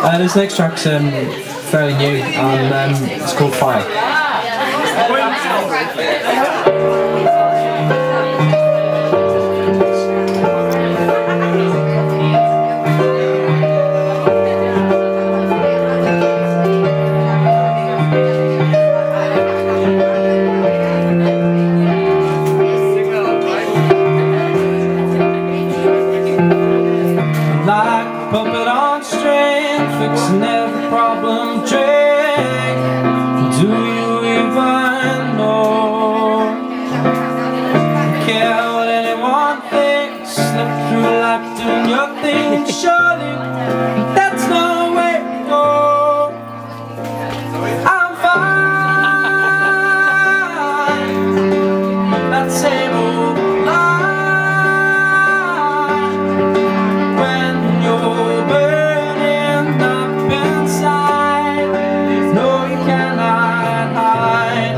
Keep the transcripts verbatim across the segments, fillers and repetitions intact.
Uh, this next track's um, fairly new, and um, it's called Fire. Like a puppet on string, fixing every problem, drink. Do you even know? Don't care what anyone thinks. Slip through life doing your thing. Surely that's no way to go. I'm fine. That same old line. When you're burning up inside, no, you cannot hide.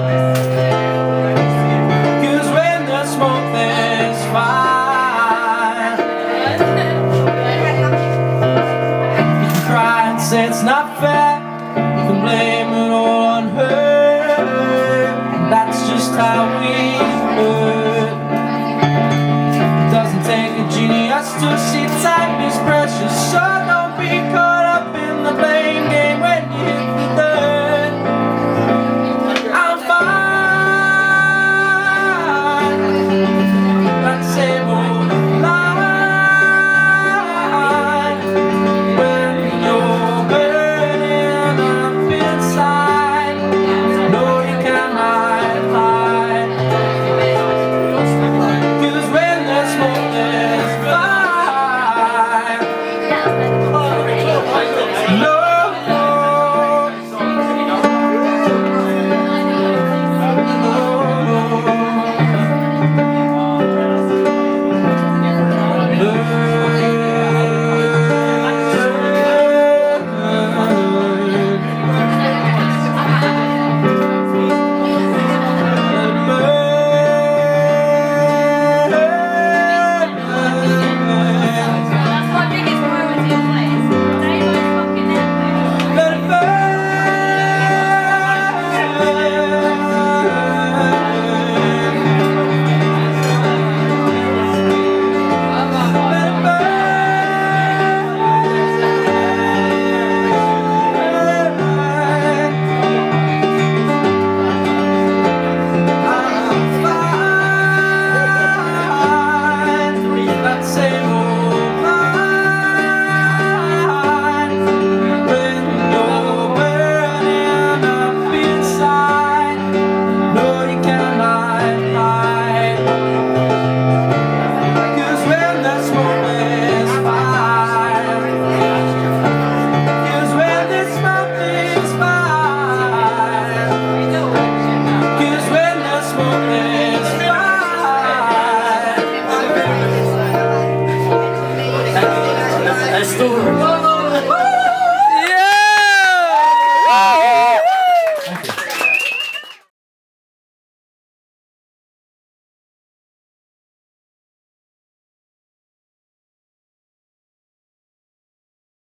'Cause when the smoke there's fire. You can cry and say it's not fair. You can blame it all on her. That's just how we hurt. It doesn't take a genius to see